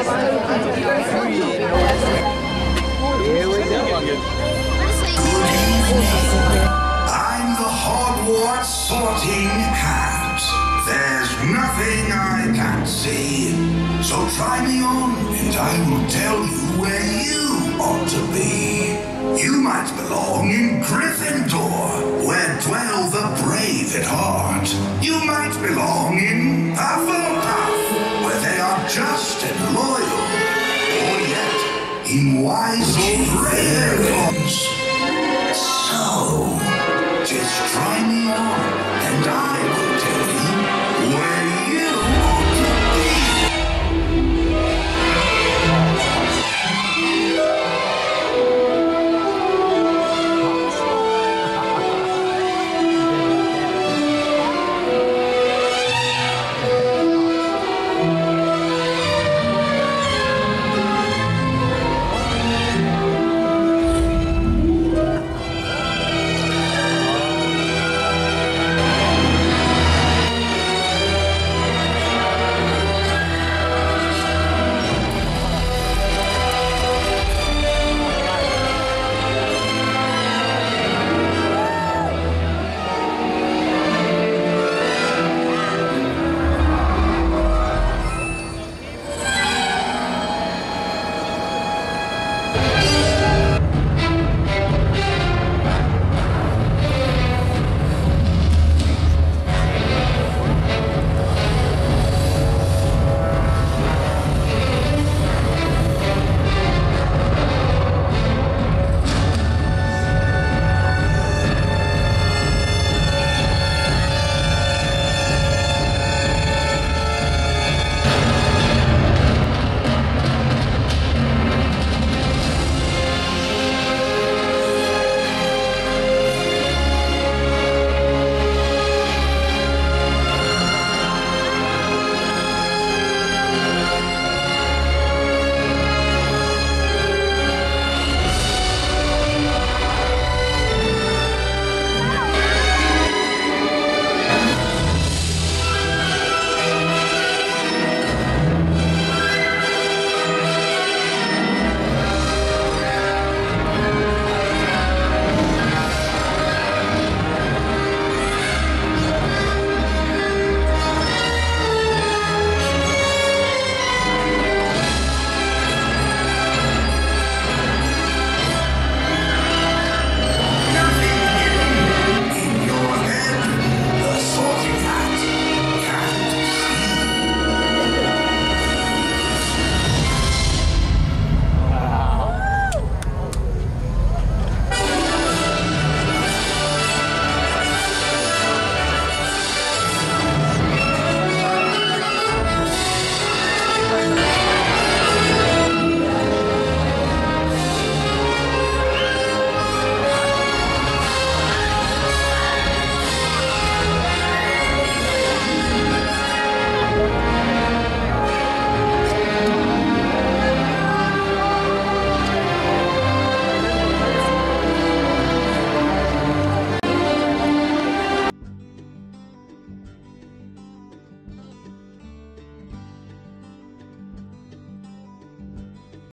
I'm the Hogwarts Sorting Hat. There's nothing I can't see. So try me on, and I will tell you where you ought to be. You might belong in Gryffindor, where dwell the brave at heart. You might belong in Hufflepuff, where they are just and loyal. Or yet, in wise old Ravens. So, just try